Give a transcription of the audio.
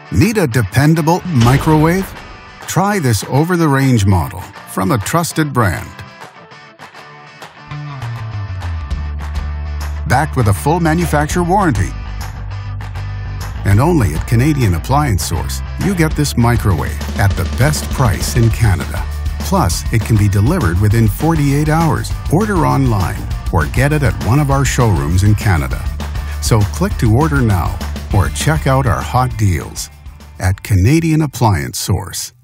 Need a dependable microwave? Try this over-the-range model from a trusted brand. Backed with a full manufacturer warranty. And only at Canadian Appliance Source, you get this microwave at the best price in Canada. Plus, it can be delivered within 48 hours. Order online or get it at one of our showrooms in Canada. So click to order now or check out our hot deals at Canadian Appliance Source.